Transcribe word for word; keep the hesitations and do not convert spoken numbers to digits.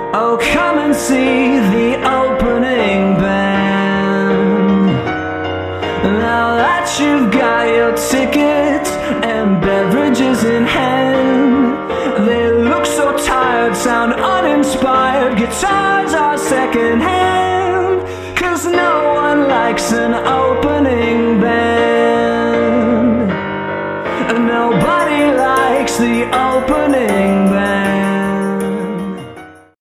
Oh, come and see the opening band. Now that you've got your tickets and beverages in hand, they look so tired, sound uninspired, guitars are secondhand, 'cause no one likes an opening band. Nobody likes the opening